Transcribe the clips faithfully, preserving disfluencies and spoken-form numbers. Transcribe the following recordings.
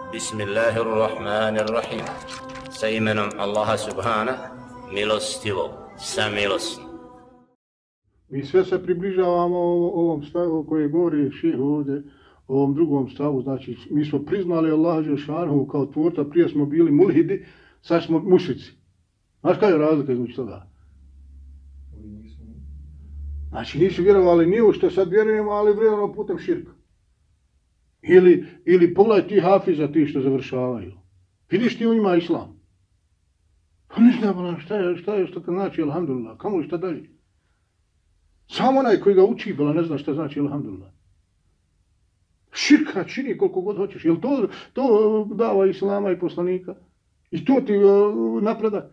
Bismillahirrahmanirrahim. Sa imenom Allaha subhana, milostivog, samilosnog. Mi sve se približavamo ovom stavu koje govori ših ovdje, ovom drugom stavu. Znači, mi smo priznali Allaha Đelešanohu kao tvorca, prije smo bili mulhidi, sad smo mušrici. Znaš kaj je razlika između toga? Znači, nisu vjerovali ni u što sad vjerujemo, ali vjerujemo putem širka. Ili, ili pogledaj ti hafiza, ti što završavaju. Vidiš ti u njima islam. Pa ne znam šta je, šta je, šta znači alhamdulillah, kamo li šta dalje? Samo onaj koji ga uči, bila ne zna šta znači alhamdulillah. Širka čini koliko god hoćeš. Jel to, to dava islama i poslanika? I to ti uh, napredak?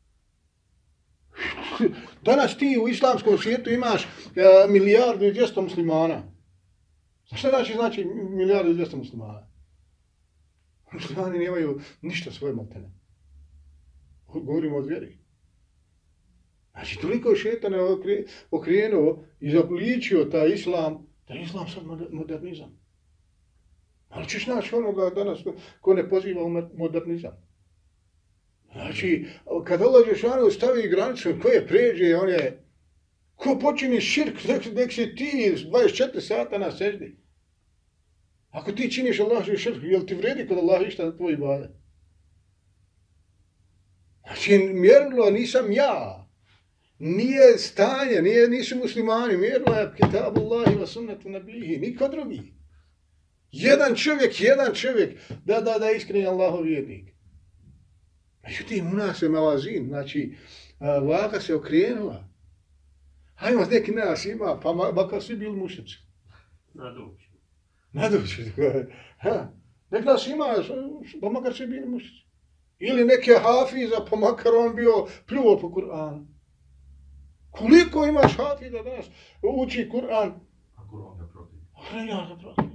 Danas ti u islamskom svijetu imaš uh, milijardu i dvjesto muslimana. Šta znači znači milijardu i dvjesto muslimana? Muslimani nemaju ništa svoje maltene. Govorimo o vjeri. Znači, toliko šetana okrenuo i zapličio taj islam, da je islam sad modernizam. Ali ćeš naći onoga danas ko ne poziva u modernizam. Znači, kad Allah Đelešanohu stavi granicu koje pređe, on je, ko počini širk, nek, nek si ti dvadeset četiri sata na seždi. Ako ti činiš Allah širk, jel ti vredi kod Allah išta na tvoj ibadet? Znači, mjerilo nisam ja. Nije stanje, nije, nisu muslimani, mjerilo je kitabu Allahi wa sunnatu nabihi, niko drugi. Jedan čovjek, jedan čovjek, da, da, da je iskreni Allahov vjernik. Međutim, u nas je malazin, znači, vaga se okrenula. Hajmo, neki nas ima, pa makar svi bili mušici. Nadući. Nadući. Nek nas ima, pa makar svi bili mušici. Ili neke hafiza, pa makar on bio pljuo po Kur'anu. Koliko imaš hafiza danas uči Kur'an? A Kur'an ga protiv. A ja ga protiv.